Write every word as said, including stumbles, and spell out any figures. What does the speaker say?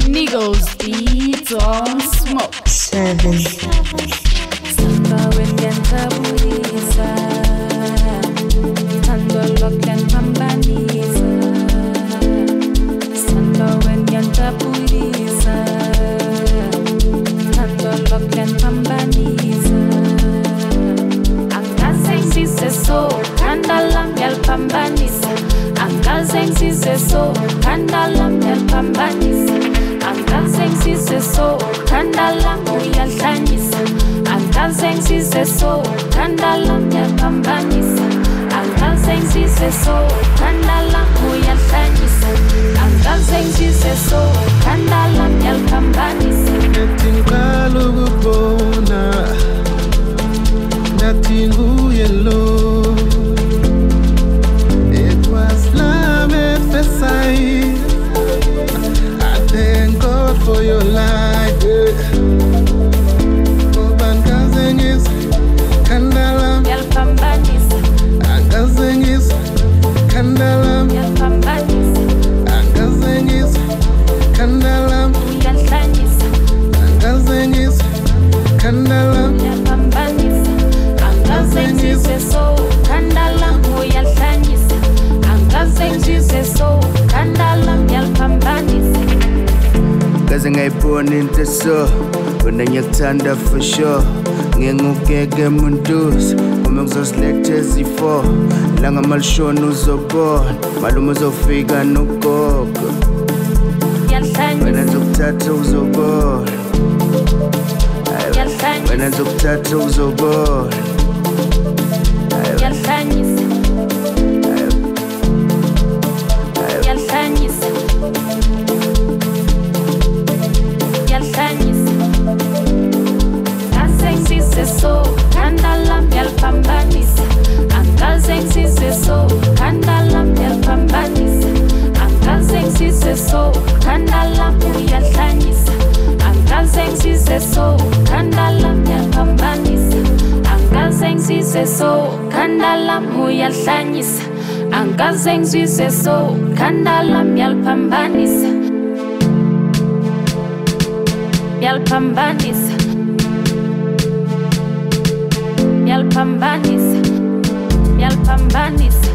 Nigos beats on smoke. Seven. Samba wengentabulisa, Tando loken pambanisa. Samba wengentabulisa, Tando loken pambanisa. Angazengise so, kandalam yal pambanisa. Angazengise so, kandalam yal pambanisa. Angazengise so, kandalam uyahlanyisa. Angazengise so, kandalam yapambanisa. Angazengise so, kandalam uyahlanyisa. Angazengise so, kandalam yapambanisa. Natingalo kubona, natingu yellow. It was love at first sight. I thank God for your life. Angazengise, kandalam yapambanisa. Angazengise, kandalam yapambanisa. Angazengise, kandalam uyahlanyisa. Angazengise, kandalam yapambanisa. Angazengise so, kandalam uyahlanyisa. Angazengise so, kandalam yapambanisa. Kaze ngayibona into so wena ngiyakuthanda for sure ngiyengukeke munduzi uma ngizosiletha ezifo langa malishona uzobona malume uzofika nogogo wena nzokuthatha uzobona wena nzokuthatha uzobona yahlanyisa yahlanyisa yahlanyisa angazengise so kandalam yalpambanisa angazengise so kandalam yalpambanisa angazengise so kandalam uyahlanyisa angazengise so kandalam yalpambanisa angazengise so kandalam uyahlanyisa angazengise so kandalam yalpambanisa yalpambanisa yalpambanisa yalpambanisa